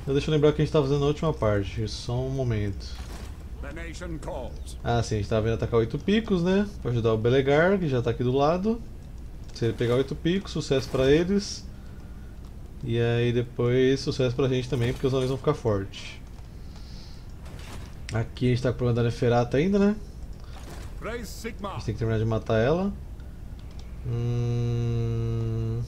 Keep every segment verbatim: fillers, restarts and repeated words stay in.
Então deixa eu lembrar o que a gente estava fazendo na última parte, só um momento. Ah sim, a gente estava vindo atacar oito picos, né? Para ajudar o Belegar, que já está aqui do lado. Se ele pegar oito picos, sucesso para eles. E aí depois sucesso pra gente também, porque os anões vão ficar fortes. Aqui a gente tá com o problema da Neferata ainda, né? A gente tem que terminar de matar ela. Hum...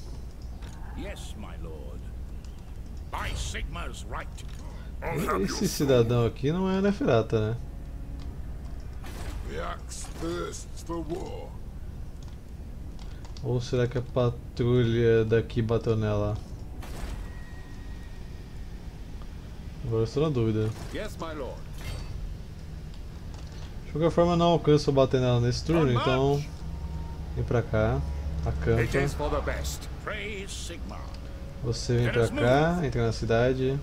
Esse cidadão aqui não é a Neferata, né? Ou será que a patrulha daqui bateu nela? Agora eu estou na dúvida. De qualquer forma, não alcanço bater nela nesse turno, então vem pra cá, acampa. Você vem pra cá, entra na cidade.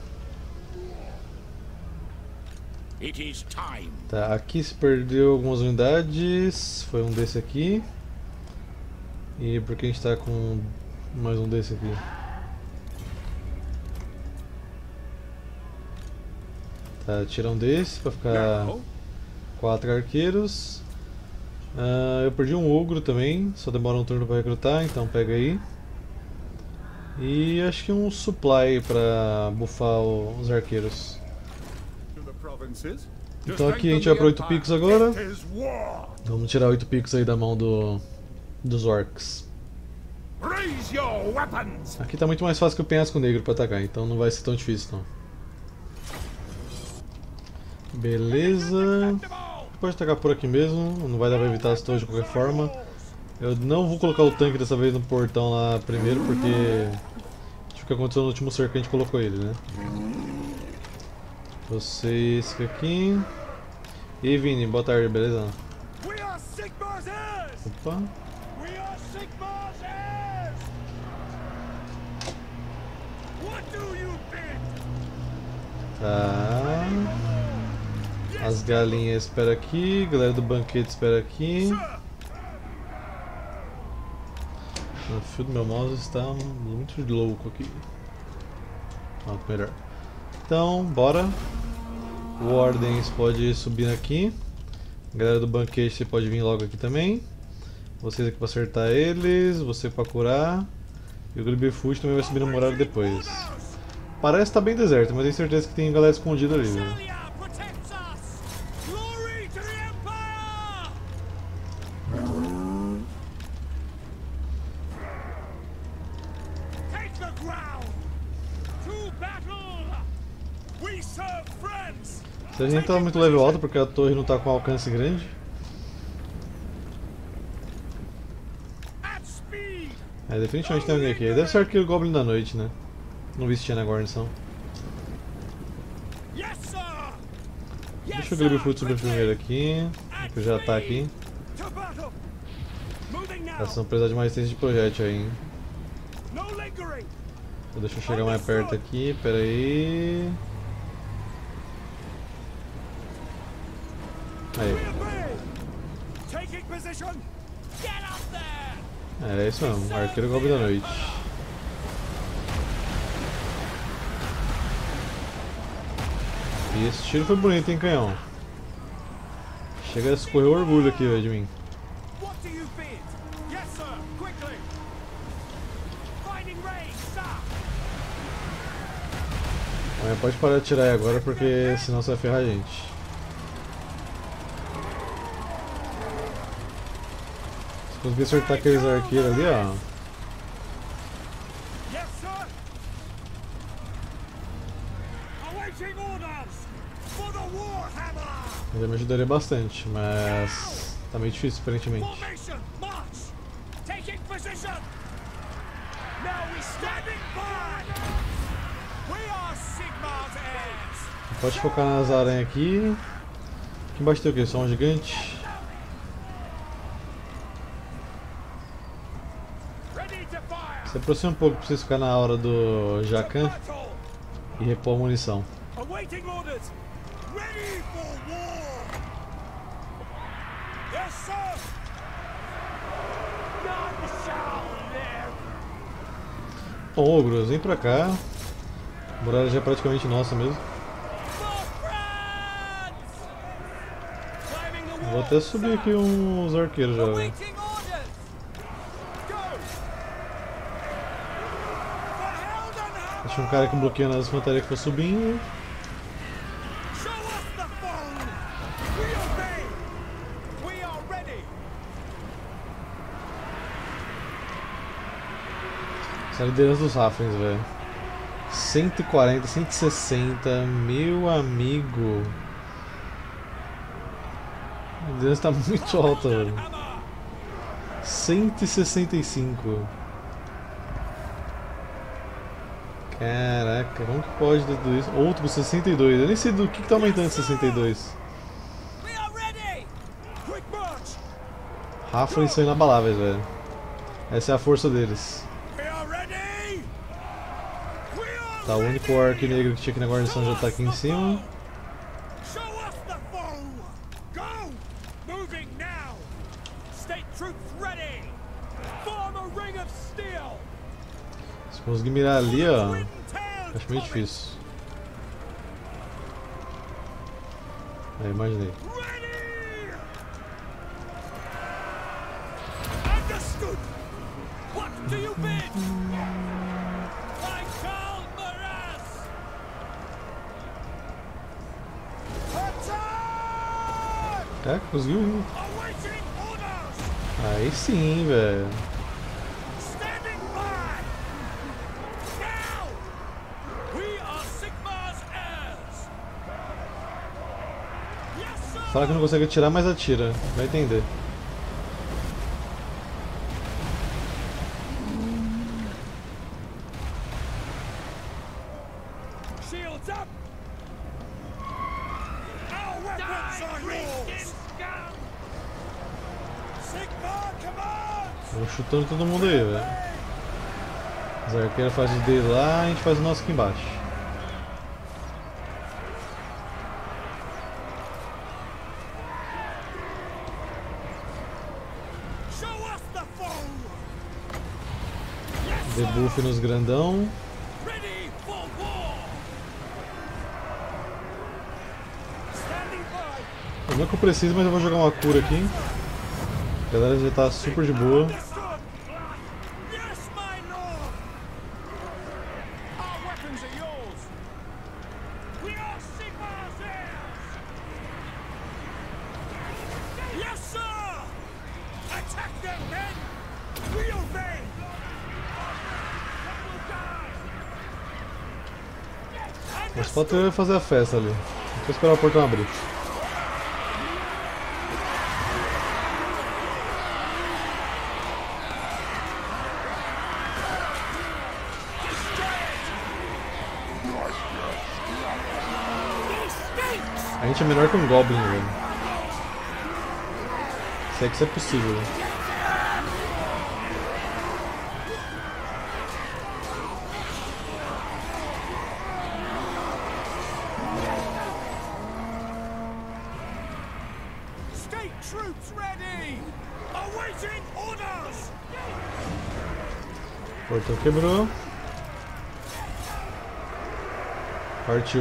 Tá, aqui se perdeu algumas unidades, foi um desse aqui. E por que a gente tá com mais um desse aqui? Tá, tira um desse pra ficar quatro arqueiros. Uh, eu perdi um ogro também, só demora um turno pra recrutar, então pega aí. E acho que um supply pra buffar os arqueiros. Então aqui a gente vai para oito picos agora. Vamos tirar oito picos aí da mão do, dos orcs. Aqui tá muito mais fácil que o penhasco negro para atacar, então não vai ser tão difícil não. Beleza. Pode atacar por aqui mesmo, não vai dar pra evitar as torres de qualquer forma. Eu não vou colocar o tanque dessa vez no portão lá primeiro, porque acho que aconteceu no último cerco que a gente colocou ele, né? Você, esse aqui. E aí, Vini, boa tarde, beleza? Opa. Tá. As galinhas esperam aqui, galera do banquete espera aqui. O fio do meu mouse está muito louco aqui. Ah, melhor. Então, bora. O Ordens pode subir aqui. Galera do banquete, você pode vir logo aqui também. Vocês aqui para acertar eles, você para curar. E o Gliberfoot também vai subir no muralha depois. Parece estar tá bem deserto, mas tenho certeza que tem galera escondida ali, viu? Se a gente tá muito level alto porque a torre não tá com alcance grande. É, definitivamente tem alguém aqui. Deve ser aquele Goblin da noite, né? Não vi se tinha na guarnição. Deixa o Gliberfoot subir primeiro aqui, que já tá aqui. Elas vão precisar de mais resistência de projétil aí, hein? Então deixa eu chegar mais perto aqui, pera aí. Aí. É, é isso mesmo, arqueiro Goblin da noite. E esse tiro foi bonito, hein, canhão? Chega a escorrer o orgulho aqui, velho, de mim. Mas pode parar de tirar aí agora, porque senão você vai ferrar a gente. Se conseguir acertar aqueles arqueiros ali, ó. Já me ajudaria bastante, mas tá meio difícil aparentemente. Pode focar nas aranhas aqui. Aqui embaixo tem o que? Só um gigante? Se aproxima um pouco pra vocês ficar na hora do Jacan e repor a munição. Bom, ogros, vem pra cá. A muralha já é praticamente nossa mesmo. Vou até subir aqui uns arqueiros já. Véio. Deixa um cara aqui bloqueando as infantarias que for subindo. Essa liderança dos Rafens, velho. cento e quarenta, cento e sessenta, meu amigo. A liderança tá muito alta, velho. cento e sessenta e cinco. Caraca, como que pode ter tudo isso? Outro sessenta e dois. Eu nem sei do que, que tá aumentando sessenta e dois. Rafens são inabaláveis, velho. Essa é a força deles. Tá, o único orc negro que tinha aqui na guarnição já tá aqui em cima. Se conseguir mirar ali, ó, acho meio difícil. É, imaginei. É, conseguiu ir. Aí sim, velho. Fala que não consegue atirar, mas atira. Vai entender. Vamos chutando todo mundo aí, velho. Os arqueiros fazem o dele lá, a gente faz o nosso aqui embaixo. Debuff nos grandão. Não é que eu preciso, mas eu vou jogar uma cura aqui. A galera já tá super de boa. Mas falta eu fazer a festa ali. Vou esperar o portão abrir. A gente é melhor que um Goblin, velho. Se é que isso é possível, né? O portão quebrou. Partiu.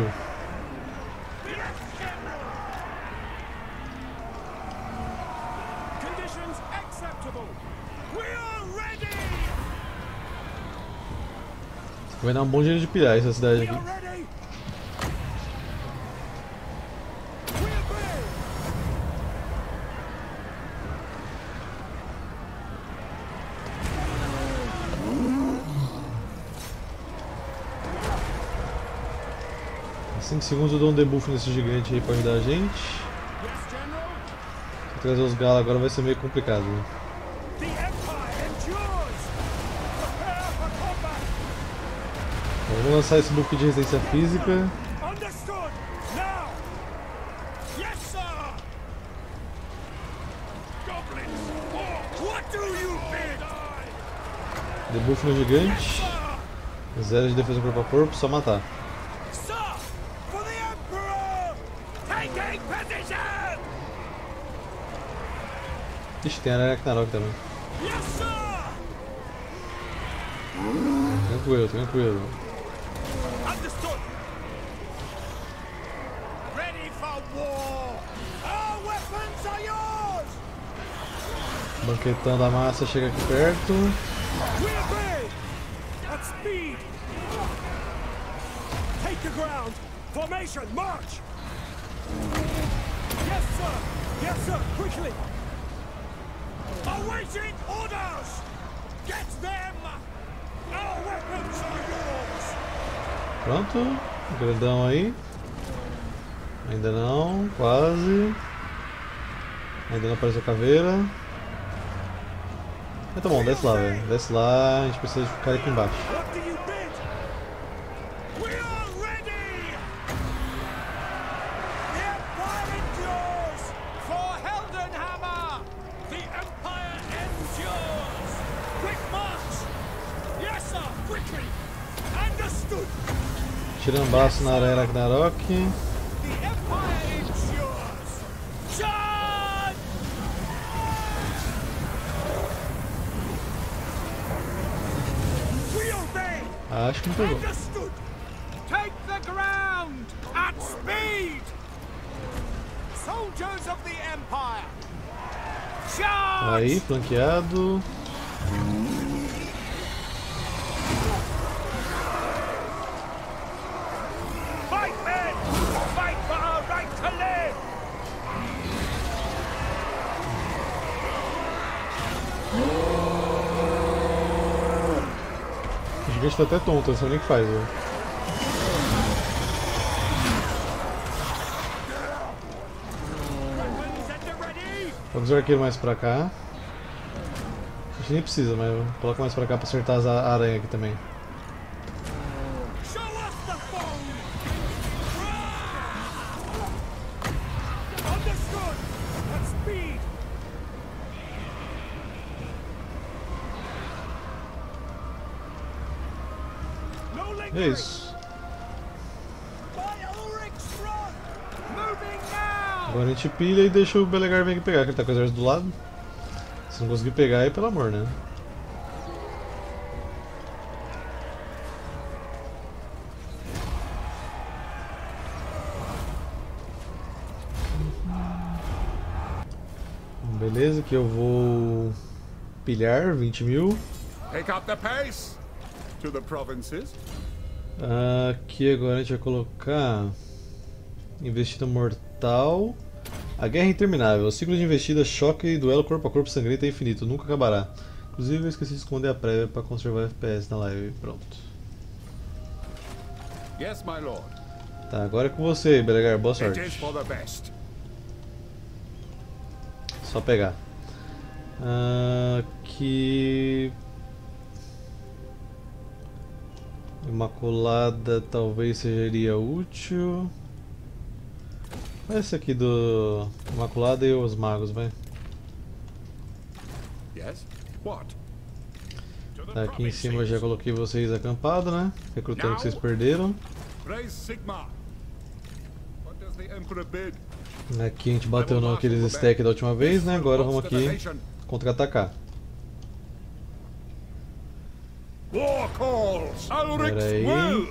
Vai dar um bom jeito de pilhar essa cidade aqui. cinco segundos eu dou um debuff nesse gigante aí pra ajudar a gente. Se trazer os galos agora vai ser meio complicado, né? Vamos lançar esse buff de resistência física. Debuff no gigante. Zero de defesa corpo a corpo, só matar. Ixi, tem a Ragnarok também. Tranquilo, tranquilo. Understood. Ready for war. Our weapons are yours. Banquetão da massa chega aqui perto. We obey. At speed. Take the ground. Formation, march. Yes, sir. Yes, sir. Quickly. Awaiting orders. Get them. Our weapons are yours. Pronto, grandão aí. Ainda não, quase. Ainda não apareceu caveira. Mas tá bom, desce lá, velho. Desce lá, a gente precisa de ficar aqui embaixo. What do you bid? We are ready. The Empire endures for Heldenhammer. The Empire endures. Quick march. Yes, sir. Quickly. Understood. Tirambaço na Arena Ragnarok. The Empire endures. Charge! We obey. Acho que não pegou. Understood. Take the ground at speed. Soldiers of the Empire. Charge! Aí, flanqueado. Fight, men! Fight for our right to live! O gigante tá até tonto, não sabe nem o que faz, velho. Weapons at the ready! Vamos os arqueiros mais pra cá. A gente nem precisa, mas coloca mais pra cá pra acertar as a aranha aqui também. Show us the foe! Understood! At speed! No É lingering! isso. By Ulrich's front! Moving now! Agora a gente pilha e deixa o Belegar vir aqui pegar, que ele tá com o exército do lado. Se não conseguir pegar aí, pelo amor, né? Beleza, que eu vou pilhar vinte mil. Pick up the pace to the provinces. Aqui agora a gente vai colocar investida mortal. A guerra é interminável. O ciclo de investida, choque e duelo corpo a corpo sangrento é infinito, nunca acabará. Inclusive eu esqueci de esconder a prévia para conservar F P S na live. Pronto. Yes, my lord. Tá, agora é com você, Belegar. Boa It sorte. is for the best. Só pegar. Aqui. Imaculada talvez seria útil. Esse aqui do Imaculada e os magos, vai. Yes? What? Tá, aqui em cima eu já coloquei vocês acampados, né? Recrutando que vocês perderam. Praise Sigma. What does the Emperor bid? Aqui a gente bateu naqueles stack da última vez, né? Agora vamos aqui contra-atacar. War calls. Ulrich's Pera aí. will.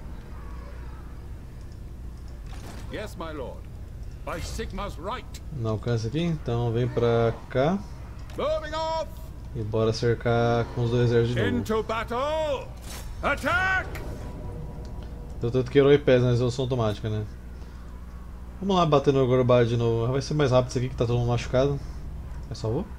Yes, my lord. By Sigma's right. Não alcança aqui, então vem pra cá Moving off. e bora cercar com os dois exércitos de novo. Into battle. Attack. Deu tanto que herói pesa na resolução automática, né? Vamos lá bater no Gorbad de novo. Vai ser mais rápido isso aqui que tá todo mundo machucado. É só vou.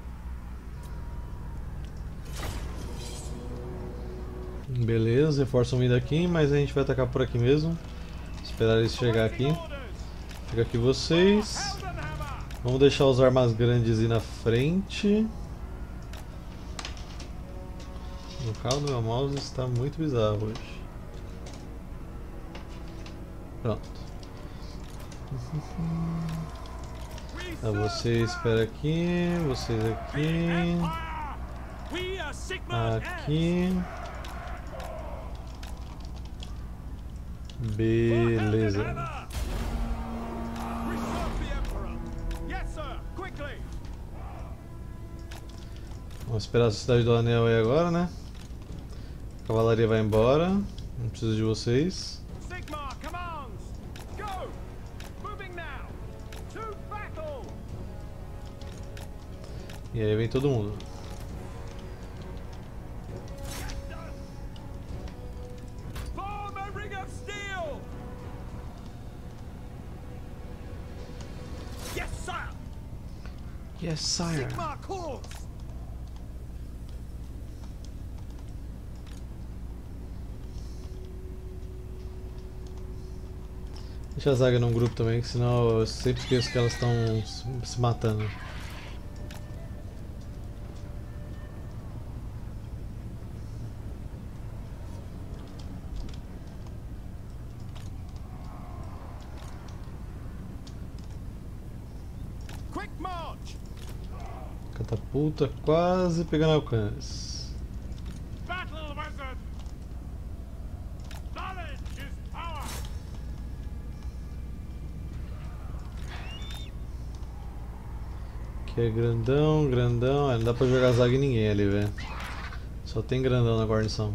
Beleza, reforçam vindo aqui, mas a gente vai atacar por aqui mesmo. Esperar eles chegar aqui. Fica aqui vocês. Vamos deixar os armas grandes ir na frente. O local do meu mouse está muito bizarro hoje. Pronto. Tá, você espera aqui, vocês aqui, aqui. Beleza. Vamos esperar a Cidade do Anel aí agora, né? A cavalaria vai embora. Não preciso de vocês. E aí vem todo mundo. Form a ring of steel! Yes, sire! Yes, sire. Sigmar calls! Deixa a Zaga num grupo também, que senão eu sempre esqueço que elas estão se matando. Quick march! Catapulta quase pegando alcance. Battle wizard! Knowledge is power! Que é grandão, grandão. É, não dá pra jogar Zaga em ninguém ali, velho. Só tem grandão na guarnição.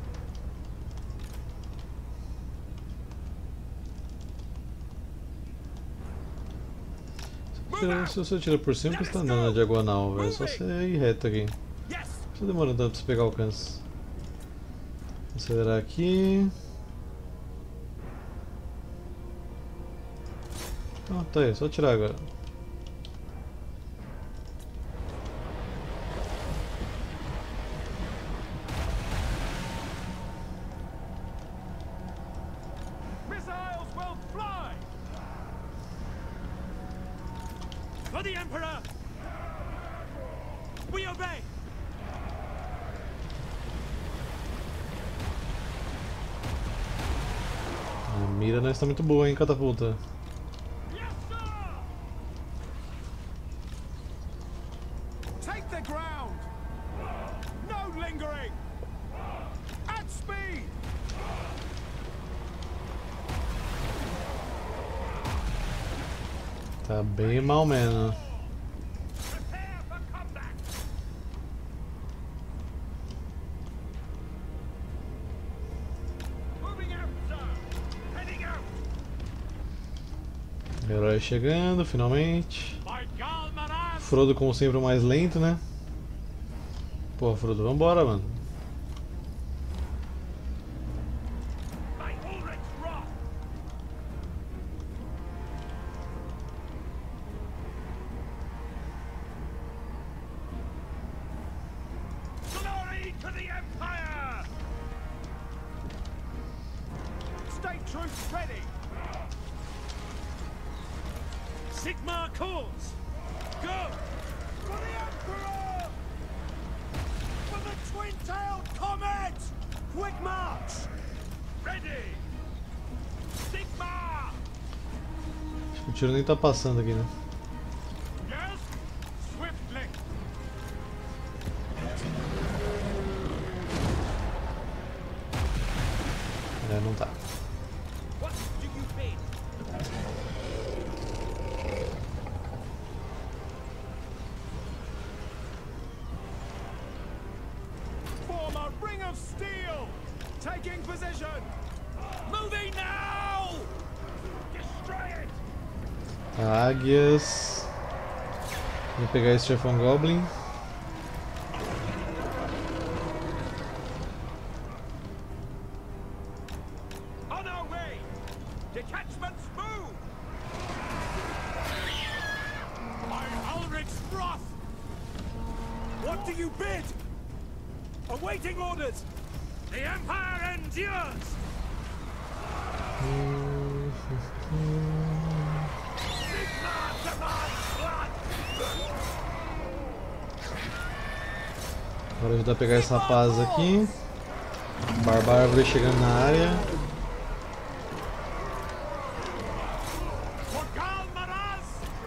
Se você tira por cima, você tá andando na diagonal, velho. É só você ir reto aqui. Yes! Não precisa demorar tanto pra você pegar alcance. Acelerar aqui. Ah, tá aí, só tirar agora. Missiles will fly! For the Emperor! We obey! A mira não está muito boa, hein, catapulta. Yes, sir! Take the ground! No lingering! At speed! Tá bem mal menos. Prepare for combat! Moving out, sir! Heading out! Herói chegando, finalmente. By Galmaraz! Frodo, como sempre, o mais lento, né? Pô, Frodo, vambora, mano. By Ulrich's wrath! Glory to the Empire! State troops ready! Sigmar calls! Go! For the Emperor! For the twin-tailed comet! Quick march! Ready! Sigmar! Acho que o tiro nem tá passando aqui, né? Yes! Swiftly! É, não tá. What do you bid? Form a ring of steel! Taking position! Moving now! Destroy it! Águias. Vou pegar esse chefão Goblin. On our way! Detachments move! By Ulrich's wrath! What do you bid? Awaiting orders! The Empire endures! Sigmar demands blood! Bora ajudar a pegar esse rapaz aqui. Barbárvore chegando na área. For Galmaraz!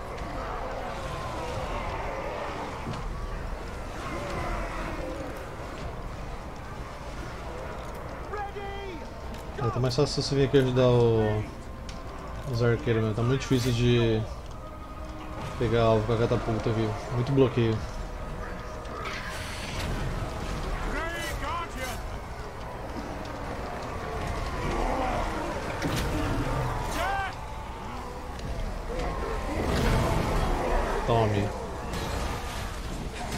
Ready! É, tá mais fácil você vir aqui ajudar o... os arqueiros, mesmo. Tá muito difícil de pegar alvo com a catapulta, viu? Muito bloqueio. Grey Guardian! Death! Tome.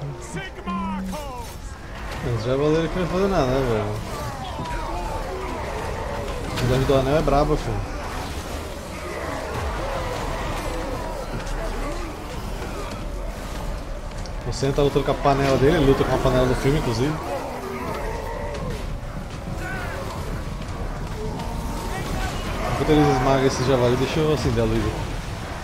Sigmar calls! Os Javaleiro que não vai fazer nada, né, velho? O Guarda do Anel é braba, filho. O Sen tá lutando com a panela dele, ele luta com a panela do filme, inclusive. Enquanto eles esmagam esse javali, deixa eu acender a luz aqui.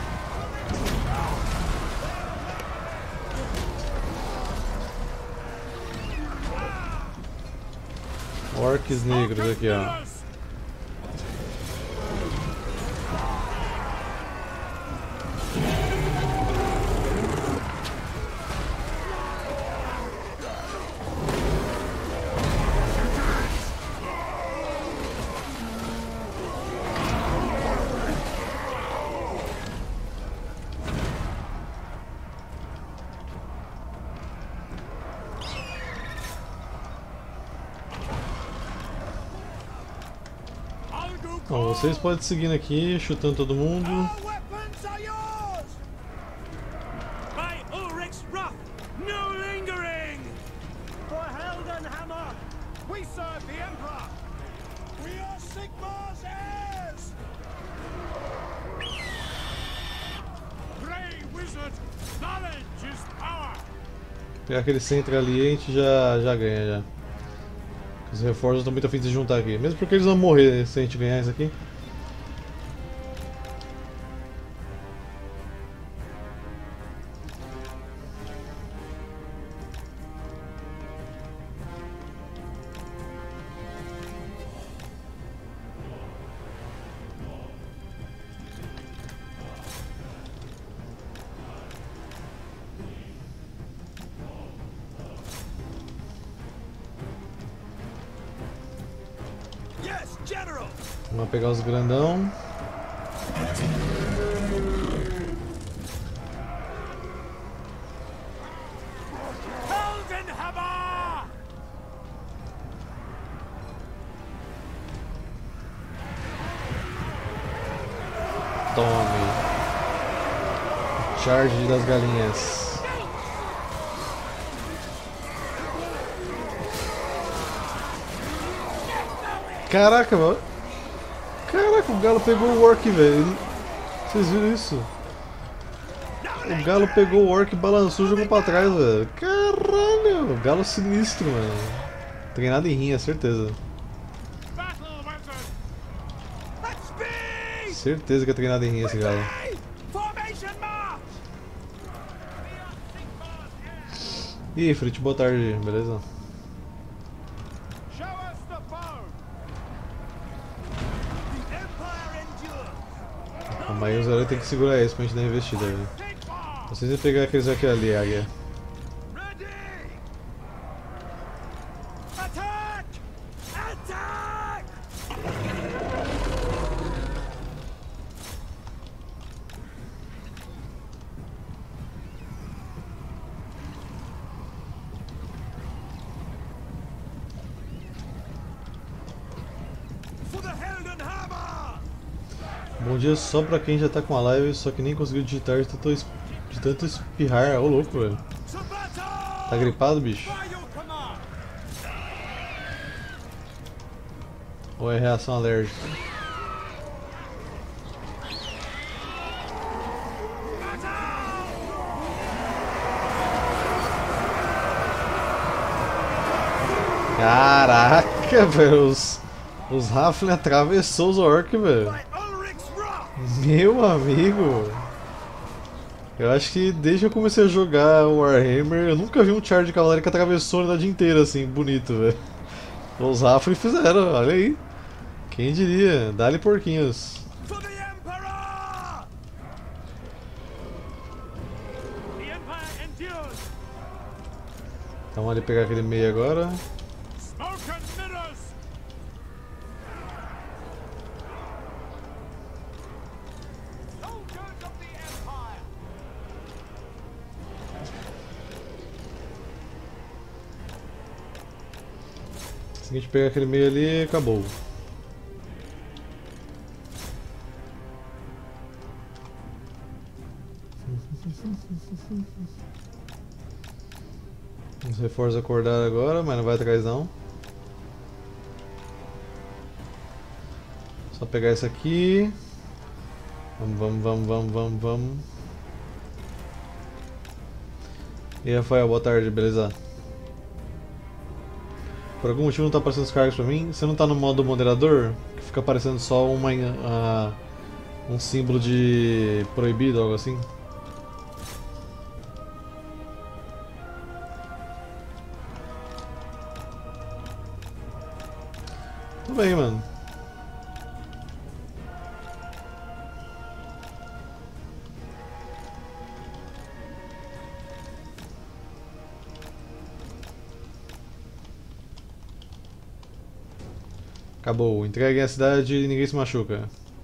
Orcs negros aqui, ó. Bom, vocês podem seguindo aqui, chutando todo mundo. Our weapons are yours! By Ulrich's wrath, no lingering! For Heldenhammer, we serve the Emperor! We are Sigmar's heirs! Grey Wizard, knowledge is power! Pegar aquele centro ali e a gente já, já ganha já. Os reforços estão muito afim de se juntar aqui. Mesmo porque eles vão morrer se a gente ganhar isso aqui. Yes, General! Vamos pegar os grandão. Heldenhammer! Tome. Charge das galinhas. Caraca, mano. Caraca, o galo pegou o orc, velho. Vocês viram isso? O galo pegou o orc, balançou e jogou pra trás, velho. Caralho, o galo sinistro, mano. Treinado em rinha, certeza. Battle wizard! At speed! Certeza que é treinado em rinha esse galo. Formation march! Ih, Frit, boa tarde, beleza? Show us the foe! The Empire endures! Calma aí, os heróis tem que segurar esse pra gente dar investida, velho. Sigmar! Vocês vão pegar aqueles aqui ali, águia. Ready! Attack! Attack! For the Heldenhammer! Bom dia só pra quem já tá com a live, só que nem conseguiu digitar de tanto, es- de tanto espirrar. Ô louco, velho. To battle! Tá gripado, bicho? By your command! Ou é reação alérgica? Caraca, velho. Os, os Halfling atravessou os Orc, velho. By Ulrich's wrath! Meu amigo. Eu acho que desde que eu comecei a jogar Warhammer, eu nunca vi um char de cavalaria que atravessou a unidade inteira assim, bonito, velho. Os Halfling fizeram, olha aí. Quem diria? Dá-lhe porquinhos. For the Emperor! The Empire endures! Então vamos ali pegar aquele meio agora. Smoke and mirrors! Soldiers of the Empire! Se a gente pegar aquele meio ali, acabou. Os reforços acordaram agora, mas não vai atrás não. Só pegar isso aqui. Vamos, vamos, vamos, vamos, vamos, vamos. E aí, Rafael, boa tarde, beleza? Por algum motivo não tá aparecendo os cargos pra mim? Você não tá no modo moderador? Que fica aparecendo só uma, uh, um símbolo de proibido, algo assim? Tudo bem, mano. Acabou. Entreguem a cidade e ninguém se machuca.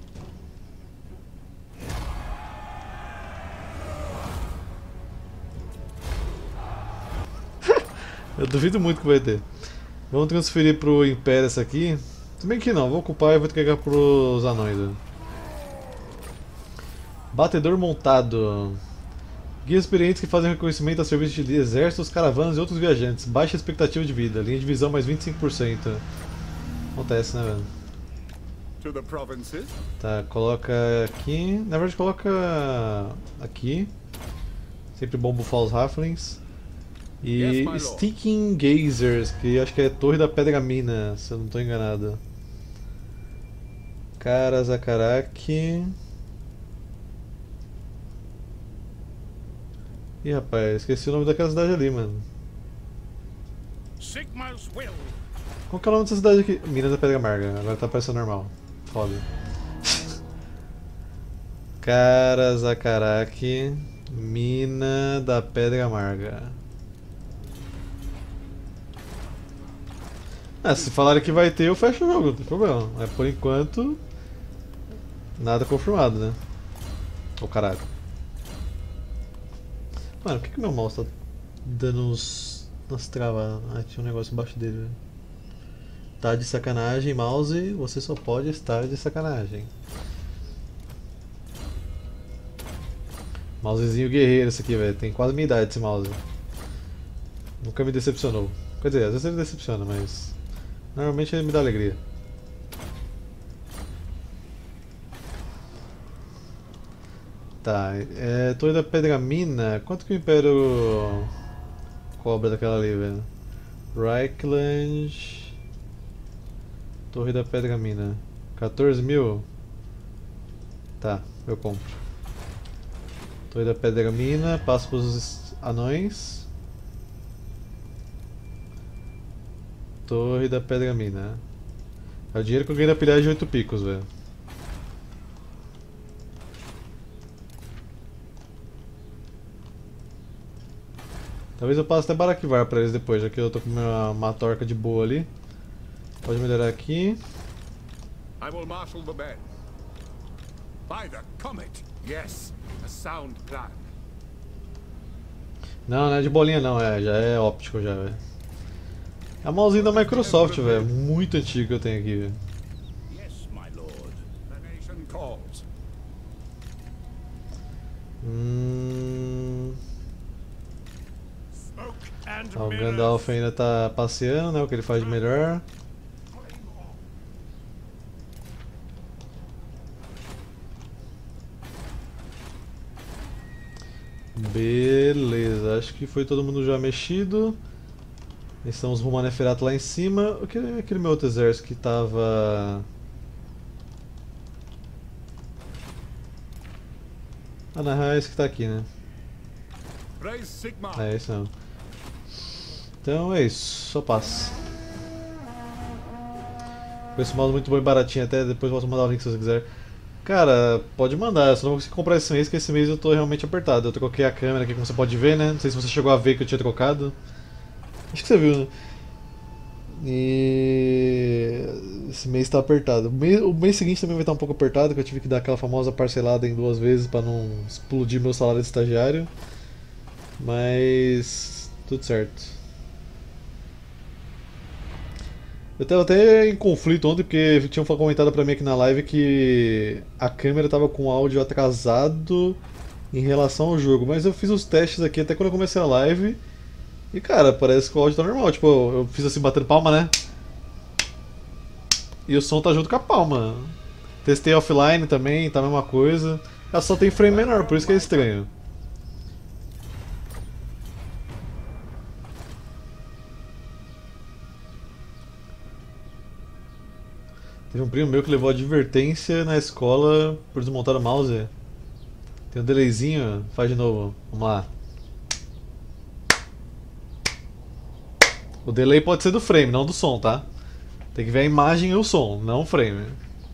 Eu duvido muito que vai ter. Vamos transferir pro Império essa aqui. Se bem que não, vou ocupar e vou entregar pros anões. Né? Batedor montado. Guias experientes que fazem reconhecimento a serviço de exércitos, caravanas e outros viajantes. Baixa expectativa de vida. Linha de visão mais vinte e cinco por cento. Acontece, né, velho? To the provinces? Tá, coloca aqui. Na verdade, coloca aqui. Sempre bom bufar os Halflings. E Yes, Sticking Gazers, que acho que é Torre da Pedra Mina, se eu não estou enganado. Karazakaraki. Ih, rapaz, esqueci o nome daquela cidade ali, mano. Sigma's will. Qual que é o nome dessa cidade aqui? Minas da Pedra Amarga, agora tá parecendo normal. Foda. Karazakaraki, Mina da Pedra Amarga. Ah, se falarem que vai ter, eu fecho o jogo, não tem problema. Mas por enquanto, nada confirmado, né? Ô, caralho. Mano, por que, que meu mouse tá dando uns, umas travadas? Ah, tinha um negócio embaixo dele, velho. Tá de sacanagem, mouse, você só pode estar de sacanagem. Mousezinho guerreiro esse aqui, velho. Tem quase minha idade esse mouse. Nunca me decepcionou. Quer dizer, às vezes ele decepciona, mas normalmente ele me dá alegria. Tá, é, Torre da Pedra Mina. Quanto que o Império cobra daquela ali, velho? Reichland. Torre da Pedra Mina. quatorze mil? Tá, eu compro. Torre da Pedra Mina, passo pros anões. Torre da Pedra Mina. É o dinheiro que eu ganhei na pilhagem de oito picos, velho. Talvez eu passe até Baraquivar pra eles depois, já que eu tô com uma, uma torca de boa ali. Pode melhorar aqui. I will marshal the men. By the comet. Yes, a sound plan. Não, não é de bolinha não, é, já é óptico já, velho. É a mãozinha da Microsoft, velho, muito antiga que eu tenho aqui, velho. Yes, my lord. The nation calls. Hum... Smoke and Ah, o mirrors. Gandalf ainda tá passeando, né, o que ele faz de melhor. Beleza, acho que foi todo mundo já mexido. Estamos rumo a Neferata lá em cima. Aquele, aquele meu outro exército que tava... Ah, na real é esse que tá aqui, né? Praise Sigma. É esse não. Então é isso, só passa. Com esse mouse muito bom e baratinho, até depois eu posso mandar o link se você quiser. Cara, pode mandar, eu só não vou conseguir comprar esse mês, porque esse mês eu tô realmente apertado. Eu troquei a câmera aqui, como você pode ver, né? Não sei se você chegou a ver que eu tinha trocado. Acho que você viu, né? E esse mês tá apertado. O mês, o mês seguinte também vai estar um pouco apertado, que eu tive que dar aquela famosa parcelada em duas vezes pra não explodir meu salário de estagiário. Mas tudo certo. Eu tava até em conflito ontem porque tinham comentado pra mim aqui na live que a câmera tava com áudio atrasado em relação ao jogo, mas eu fiz os testes aqui até quando eu comecei a live E cara, parece que o áudio tá normal. Tipo, eu fiz assim batendo palma, né? E o som tá junto com a palma. Testei offline também, tá a mesma coisa. Ela só tem frame menor, por isso que é estranho. Teve um primo meu que levou advertência na escola por desmontar o mouse. Tem um delayzinho, faz de novo. Vamos lá. O delay pode ser do frame, não do som, tá? Tem que ver a imagem e o som, não o frame.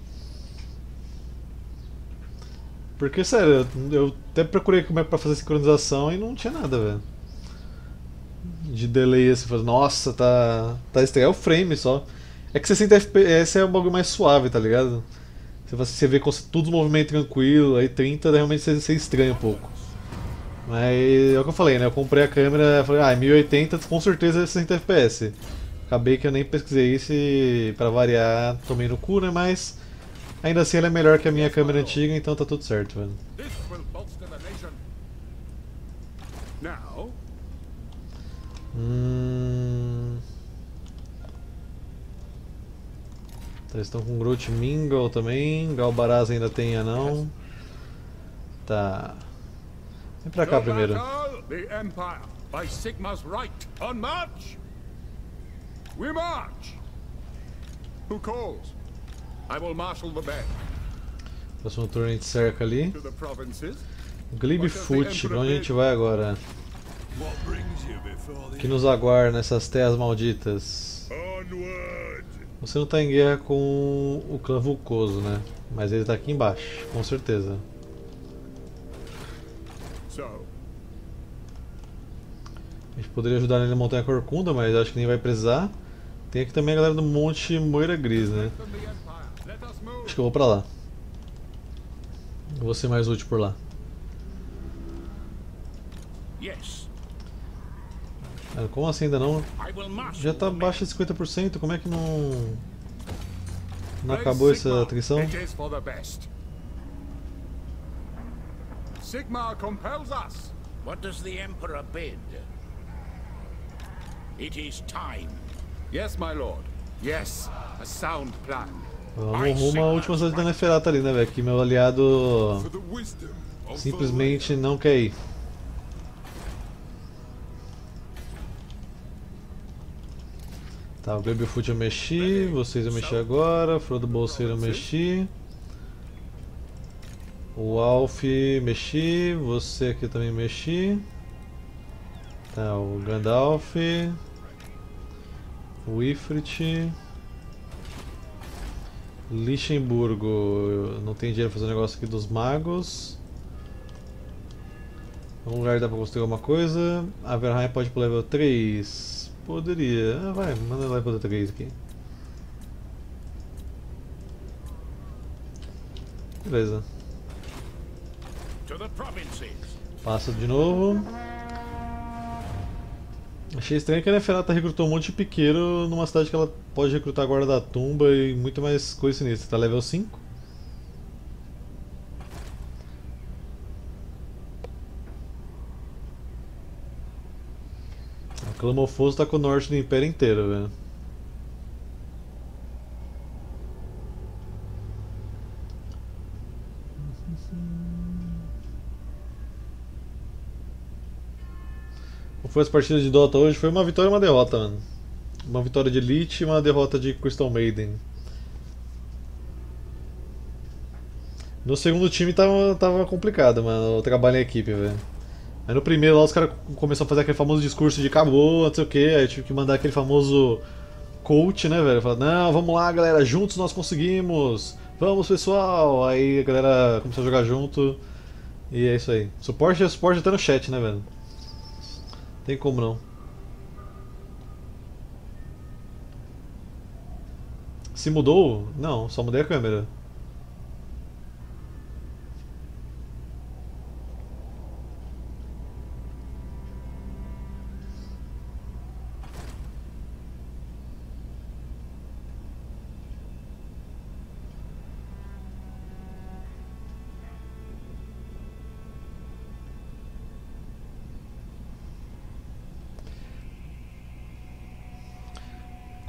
Porque, sério, eu até procurei como é pra fazer sincronização e não tinha nada, velho. De delay assim, falei, nossa, tá. Tá estranho. É o frame só. É que sessenta F P S é um bagulho mais suave, tá ligado? Você vê com todos os movimentos tranquilo, aí trinta realmente você estranha um pouco. Mas é o que eu falei, né? Eu comprei a câmera, falei, ah, mil e oitenta com certeza é sessenta F P S. Acabei que eu nem pesquisei isso e, pra variar, tomei no cu, né? Mas ainda assim ela é melhor que a minha câmera antiga, então tá tudo certo, velho. This will bolster the nation. Now, Hum... Tá, eles estão com Groot Mingle também, Galbaraz ainda tem anão. Tá. Vem pra cá to primeiro. battle, the Empire, by Sigma's right. On march! We march! Who calls? I will marshal the band. Próximo turno a gente cerca ali. To the provinces. Glibfoot, pra onde a gente vai agora? What brings you before O the que nos aguarda nessas terras malditas? onward? Você não tá em guerra com o clã Vulcoso, né? Mas ele tá aqui embaixo, com certeza. So, A gente poderia ajudar ele na Montanha Corcunda, mas acho que nem vai precisar. Tem aqui também a galera do Monte Moira Gris, né? from the Empire, let us move. Acho que eu vou pra lá. Eu vou ser mais útil por lá. Yes, Ah, como assim ainda não? I will marshal Já tá the men. abaixo de cinquenta por cento, como é que não... Não Praise acabou essa Sigmar. atrição? It is for the best. Sigmar compels us. What does the Emperor bid? It is time. Yes, my lord. Yes, a sound plan. Vamos rumo à última cidade da Neferata ali, né, velho? Que meu aliado For the wisdom of simplesmente não quer ir. Tá, o Babyfoot eu mexi, vocês eu mexi agora, Frodo Bolseiro eu mexi. O Alf mexi, você aqui eu também mexi. Tá, o Gandalf. O Ifrit. Lichtenburgo, não tem dinheiro pra fazer o negócio aqui dos magos. Algum lugar dá pra construir alguma coisa. Averheim pode ir pro level três. Poderia. Ah, vai, manda lá pro três aqui. Beleza. To the provinces. Passa de novo. Achei estranho que a Neferata recrutou um monte de piqueiro numa cidade que ela pode recrutar guarda da tumba e muito mais coisa sinistra. Tá level cinco? O Clamofoso tá com o norte do Império inteiro, velho. Como foi as partidas de Dota hoje? Foi uma vitória e uma derrota, mano. Uma vitória de Elite e uma derrota de Crystal Maiden. No segundo time tava, tava complicado, mano, o trabalho em equipe, velho. Aí no primeiro lá os caras começaram a fazer aquele famoso discurso de acabou, não sei o que, aí eu tive que mandar aquele famoso coach, né, velho? Falar, não, vamos lá, galera, juntos nós conseguimos! Vamos, pessoal! Aí a galera começou a jogar junto e é isso aí. Suporte é suporte até no chat, né, velho? Tem como não. Se mudou? Não, só mudei a câmera.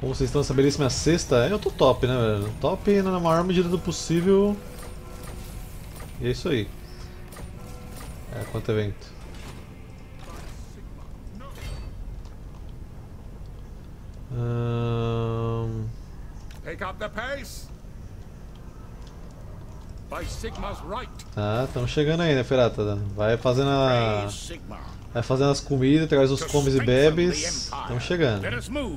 Como vocês estão sabendo, minha sexta, eu tô top, né, velho? Top na maior medida do possível. E é isso aí. É, quanto evento. Hum... Pick up the pace. By Sigma's right. Ah, estamos chegando aí, né, Ferata? Vai fazendo a... Praise Sigmar. Vai fazendo as comidas, traz os To comes e strengthen the bebes. Empire. Estamos chegando. Let us move.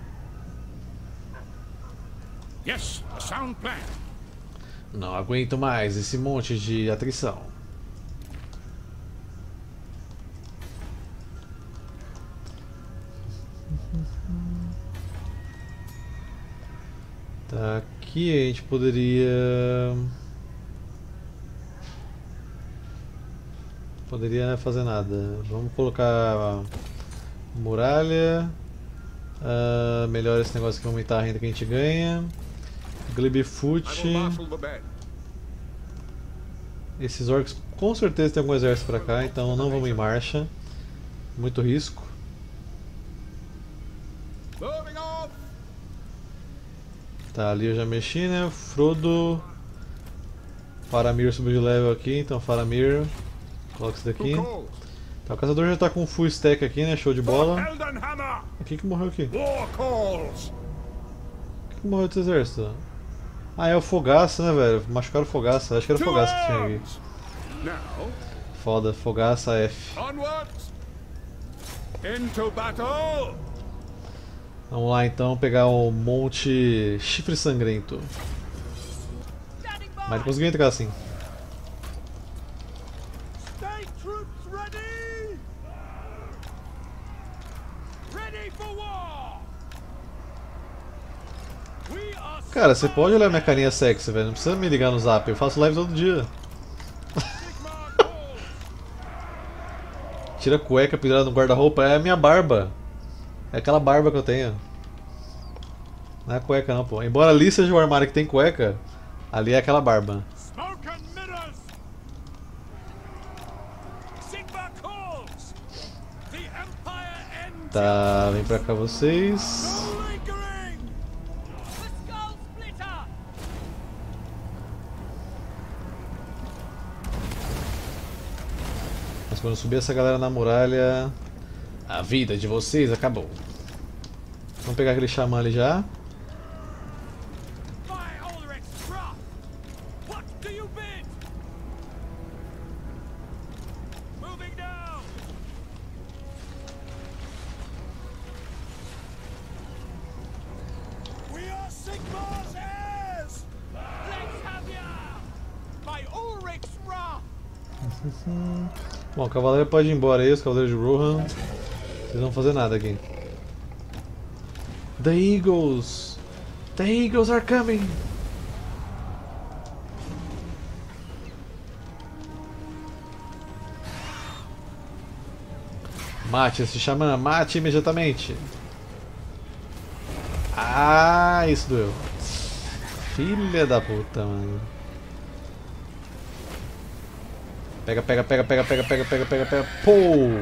Yes, a sound plan. Não aguento mais esse monte de atrição. Tá, aqui a gente poderia... Poderia fazer nada. Vamos colocar muralha. Uh, melhora esse negócio aqui, aumentar a renda que a gente ganha. Glibfoot. I will marshal the band. Esses orcs com certeza tem algum exército pra cá, então não vamos em marcha. Muito risco. Moving off. Tá, ali eu já mexi, né? Frodo. Faramir subiu de level aqui, então Faramir. Coloca isso daqui. Who calls? Tá, o caçador já tá com full stack aqui, né? Show de bola. Eldenhammer. O que que morreu aqui? War calls. O que que morreu desse exército? Ah, é o Fogaça, né, velho? Machucaram o Fogaça. Acho que era o To Fogaça que tinha aqui. arms. Now, Foda, Fogaça F. onwards. Into battle. Vamos lá então pegar o Monte Chifre Sangrento. Mas ele conseguiu entrar assim. Stay troops ready! Ready for war! We are Cara, você pode olhar minha carinha sexy, velho. Não precisa me ligar no zap. Eu faço live todo dia. Sigmar calls! Tira a cueca pendurada no guarda-roupa. É a minha barba. É aquela barba que eu tenho. Não é a cueca não, pô. Embora ali seja o armário que tem cueca, ali é aquela barba. Smoke and mirrors! Sigmar calls! The Empire ends! Tá, vem pra cá vocês. No lingering! The Skull Splitter! Mas quando eu subir essa galera na muralha, a vida de vocês acabou. Vamos pegar aquele xamã ali já. By Ulric's wrath! What do you bid? Moving down! We are Sigmar's heirs! Let's have ya! By Ulric's wrath! Bom, o cavaleiro pode ir embora aí, os cavaleiros de Rohan. Vocês não vão fazer nada aqui. The Eagles! The Eagles are coming! Mate esse xamã, mate imediatamente! Ah, isso doeu. Filha da puta, mano. Pega, pega, pega, pega, pega, pega, pega, pega, pega. Pô!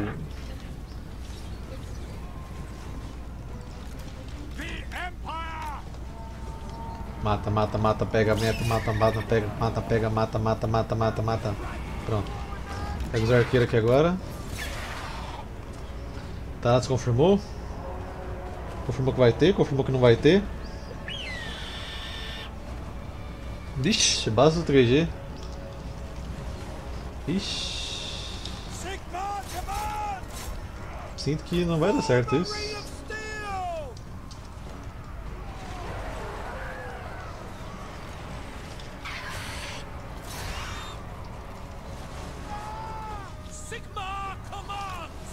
Mata, mata, mata, pega, meta, mata, mata, pega, mata, pega, mata, mata, mata, mata, mata. Pronto. Pega os arqueiros aqui agora. Thanatos confirmou. Confirmou que vai ter, confirmou que não vai ter. Ixi, base do três G. Ixi. Sigmar commands! Sinto que não vai dar certo isso. Armory of steel! Sigmar commands!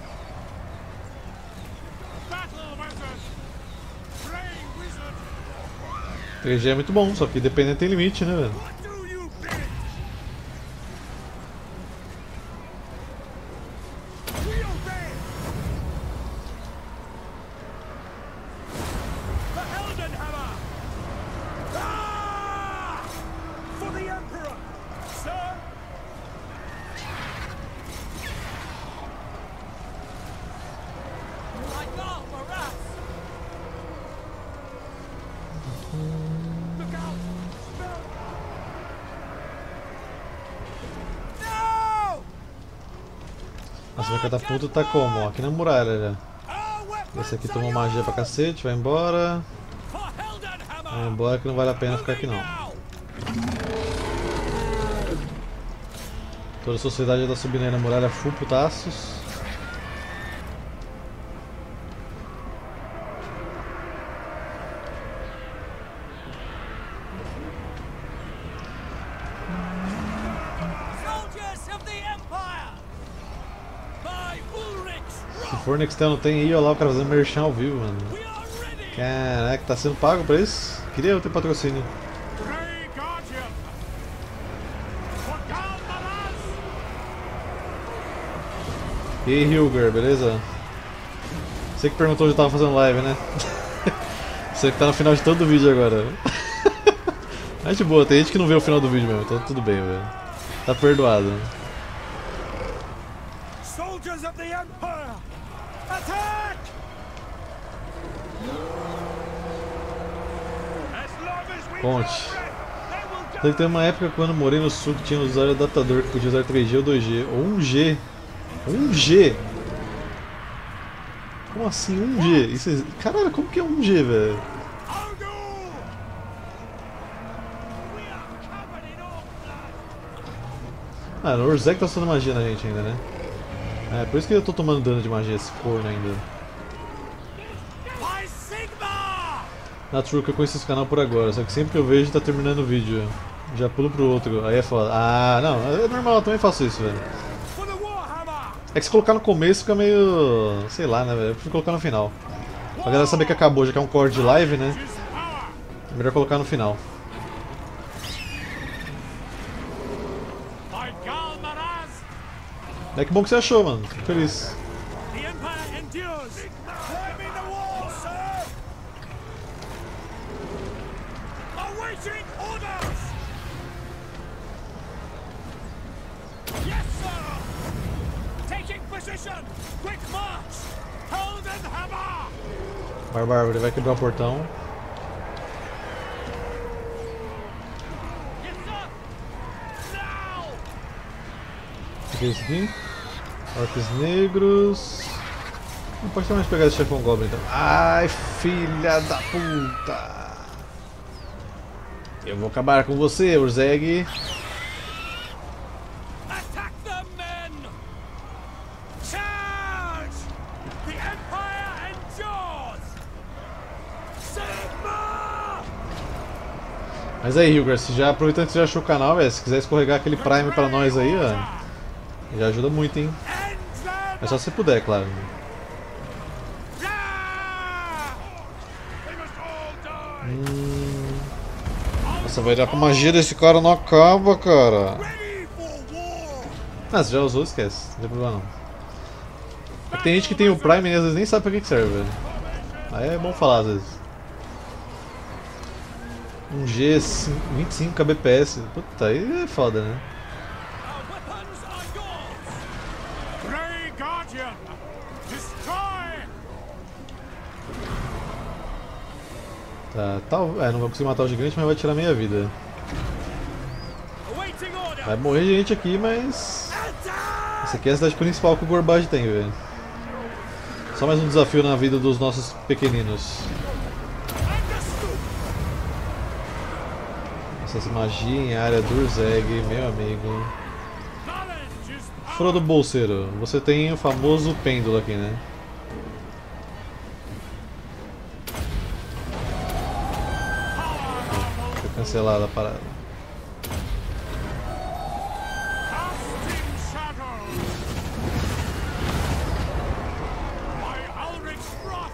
Battle wizard! Prey wizard! três G é muito bom, só que dependendo tem limite, né, velho? What do you bid? We obey! The Heldenhammer! Ah! For the Emperor! Sir! Like all for us! Nossa, minha catapulta tá como? Ó, aqui na muralha já. Our weapons Esse aqui are tomou magia pra cacete, vai embora. for Heldenhammer. Vai embora que não vale a pena ficar aqui não. Now. Toda a sociedade já tá subindo aí na muralha full putaços. Soldiers of the Empire. By Ulrich's Se wrath, for Nextel não tem aí, olha lá o cara fazendo merchan ao vivo, mano. we are ready. Caraca, tá sendo pago pra isso? Queria eu ter patrocínio. Grey Guardian! For Galmaraz! E aí, Hilger, beleza? Você que perguntou onde eu tava fazendo live, né? Você que tá no final de todo o vídeo agora. Mas de boa, tem gente que não vê o final do vídeo mesmo, então tudo bem, velho. Tá perdoado. Soldiers of the Empire, attack! As long as we Ponte. progress, they will die. Teve uma época quando morei no sul que tinha um usuário adaptador que podia usar três G ou dois G. Ou um G. um G? Como assim um G? Isso é... Caralho, como que é um G, velho? Argo! We are covered in all blood. Ah, o Urzek tá usando magia na gente ainda, né? É, por isso que eu tô tomando dano de magia, esse corno ainda. By Sigma! Na true que eu conheço esse canal por agora, só que sempre que eu vejo tá terminando o vídeo. Já pulo pro outro, aí é foda. Ah, não, é normal, eu também faço isso, velho. For the Warhammer! É que se colocar no começo fica meio... sei lá, né, velho? Eu prefiro colocar no final. Pra galera saber que acabou, já que é um core de live, né? É melhor colocar no final. By Galmaraz! É que bom que você achou, mano. Fico feliz. The Empire endures! Climbing the wall, sir! Awaiting orders! Yes, sir! Taking position! Quick march! Heldenhammer! Barbárvore, ele vai quebrar o portão. Yes, sir! Now! O que é isso aqui? Orcs negros. Não pode ter mais pegar esse chefão Goblin então. Ai, filha da puta! Eu vou acabar com você, Urzeg. Attack the men! Charge! The Empire endures! Sigma! Mas aí, Hilger, se já aproveitando que você já achou o canal, véio, se quiser escorregar aquele Prime pra nós aí, ó, já ajuda muito, hein? End them! É só se puder, claro. Ah! They must all die! Hum... Nossa, vai dar com a magia desse cara não acaba, cara. Ready for war! Ah, se já usou, esquece. Não tem problema não. É que tem gente que tem o Prime e às vezes nem sabe pra que que serve, velho. Aí é bom falar às vezes. Um G, vinte e cinco kbps. Puta, aí é foda, né? Our weapons are yours! Grey Guardian! Destroy! Tá, tal, é, não vou conseguir matar o gigante, mas vai tirar meia vida. Awaiting order! Vai morrer gente aqui, mas... Attack! Essa aqui é a cidade principal que o Gorbage tem, velho. Só mais um desafio na vida dos nossos pequeninos. Understood! Essas magia em área do Urzeg, meu amigo. Knowledge is power! Frodo Bolseiro, você tem o famoso pêndulo aqui, né? Foi cancelada a parada. Casting shadows! By Ulrich's wrath!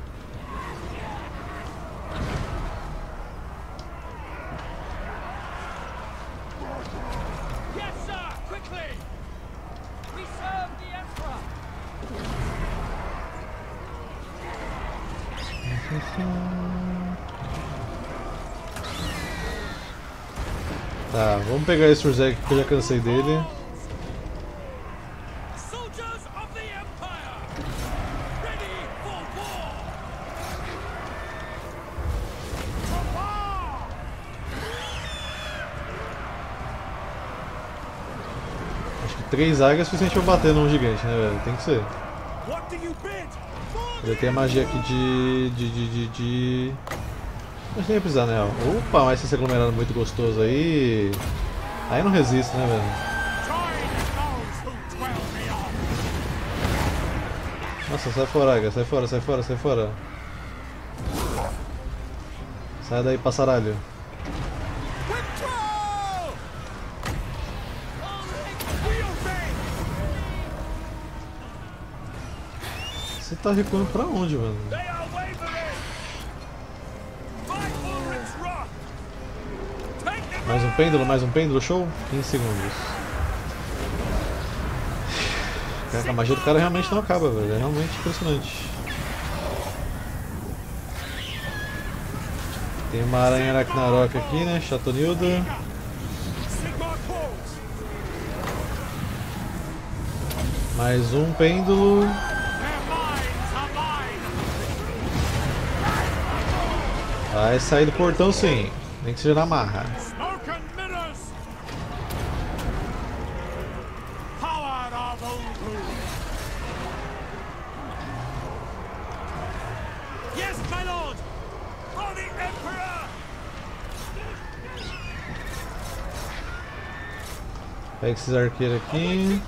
Yes, sir! Quickly! We serve the Emperor! Tá, vamos pegar esse Urzeg que eu já cansei dele. Soldiers of the Empire! Ready for war! For war! Acho que três águias é suficiente pra bater num gigante, né, velho? Tem que ser. What do you bid? Ele tem a magia aqui de... de... de... de... de... Acho que nem ia precisar, né? Opa, mas esse aglomerado muito gostoso aí... Aí não resiste, né, velho? Nossa, sai fora, águia. Sai fora, sai fora, sai fora. Sai daí, passaralho. Você tá recuando pra onde, mano? Mais um pêndulo, mais um pêndulo, show? quinze segundos. Caraca, a magia do cara realmente não acaba, velho. É realmente impressionante. Tem uma aranha Ragnarok aqui, né? Chatonilda. Mais um pêndulo. Vai sair do portão sim. Nem que seja na marra. Pega esses arqueiros aqui.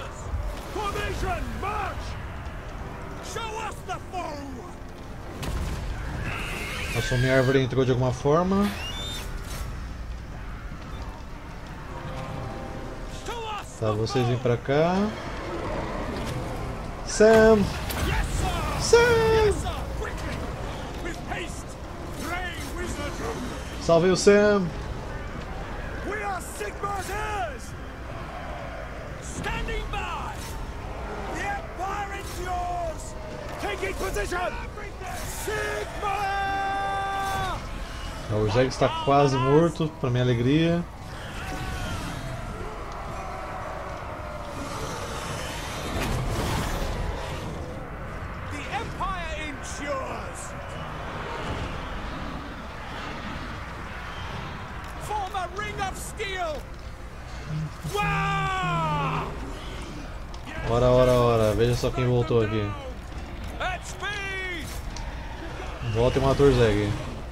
Nossa, minha árvore entrou de alguma forma. Tá, vocês vêm pra cá. Sam! Sam! Salve o Sam! O Zeg está quase morto, para minha alegria. The Empire endures. Form a ring of steel. Wow! Ora, ora, ora, veja só quem voltou aqui. Volta e mata o Zeg.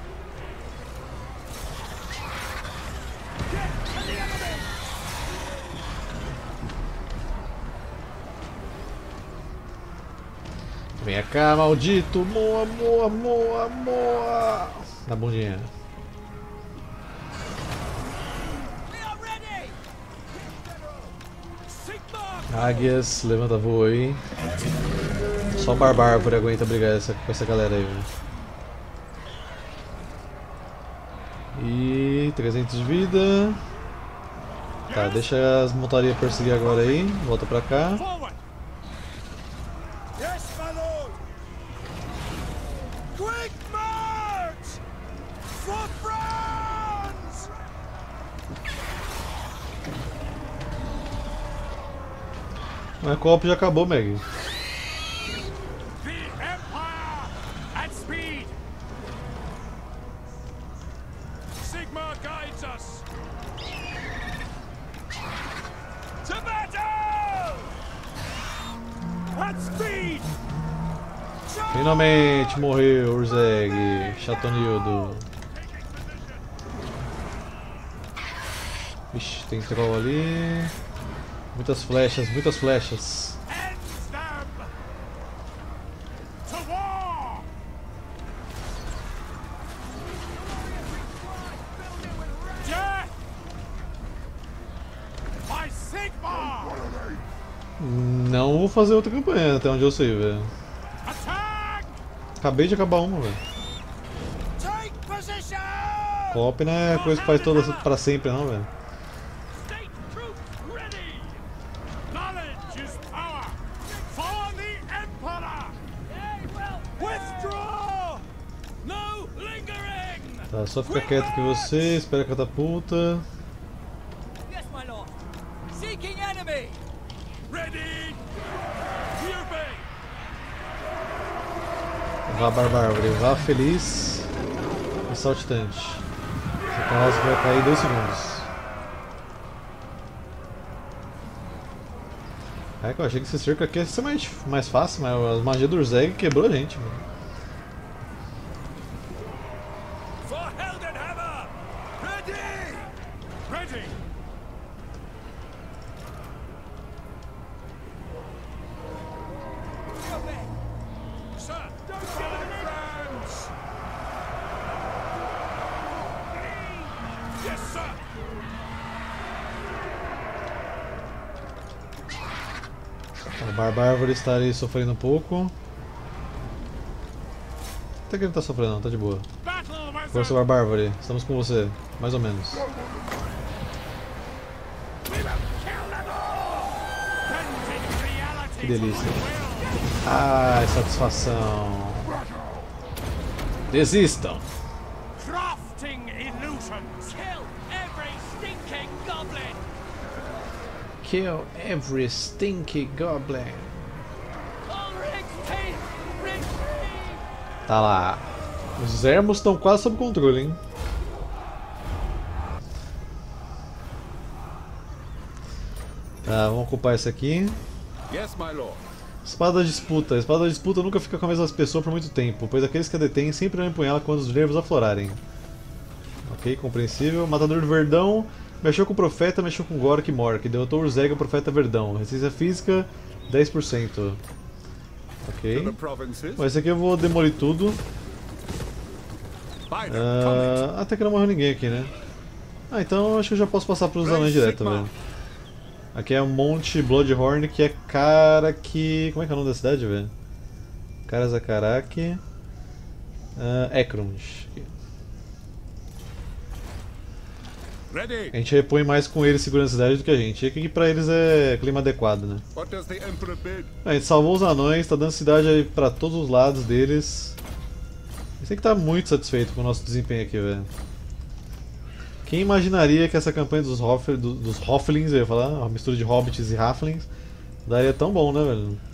Vem cá, maldito! Moa, moa, moa, moa! Na bundinha. Águias, levanta voo aí. Só o Barbárvore aguenta brigar essa, com essa galera aí, velho. E trezentos de vida. Tá, deixa as montarias perseguir agora aí. Volta pra cá. Mas a co-op já acabou, Meg. Finalmente morreu o Zeg, Chatonildo. Vixe, tem troll ali. Muitas flechas, muitas flechas. Não vou fazer outra campanha até onde eu sei, velho. Acabei de acabar uma, velho. Co-op não é coisa que faz toda pra sempre, não, velho. Tá, só fica quieto aqui você, espera a catapulta. Vá Barbárvore, vá feliz e saltitante. Essa carroça vai cair em dois segundos. É que eu achei que esse cerco aqui ia ser mais, mais fácil, mas as magias do Urzeg quebrou a gente, mano. For Heldenhammer! Ready! Ready! Sir, don't kill him, friends! Yes, sir! O Barbárvore está ali sofrendo um pouco. Até que ele não tá sofrendo, não, tá de boa. Battle with Força Barbárvore, estamos com você, mais ou menos. Que delícia. Ai, satisfação. Desistam. Crafting illusions! Kill every stinking goblin! Kill every stinky goblin. Ulric's teeth! Retreat! Tá lá. Os ermos estão quase sob controle, hein? Tá, vamos ocupar esse aqui. Yes, my lord. Espada da disputa. A espada da disputa nunca fica com a mesma pessoa por muito tempo, pois aqueles que a detêm sempre vão empunhá-la quando os nervos aflorarem. Ok, compreensível. Matador do Verdão. Mexeu com o Profeta, mexeu com Gork e Mork. Derrotou o Urzeg, o Profeta Verdão. Resistência física, dez por cento. Ok. To the provinces. Bom, esse aqui eu vou demolir tudo. By the comet. Ah, até que não morreu ninguém aqui, né? Ah, então acho que eu já posso passar pros anões direto, velho. Aqui é o Monte Bloodhorn, que é cara que... Como é que é o nome da cidade, velho? Karazakarak. Uh, Ekrund. Ready. A gente repõe mais com eles segurando a cidade do que a gente. E aqui pra eles é clima adequado, né? What does the Emperor bid? A gente salvou os anões, tá dando cidade aí pra todos os lados deles. A gente tem que estar muito satisfeito com o nosso desempenho aqui, velho. Quem imaginaria que essa campanha dos, Hoff, do, dos Hofflings, eu ia falar, uma mistura de Hobbits e Halflings, daria tão bom, né, velho?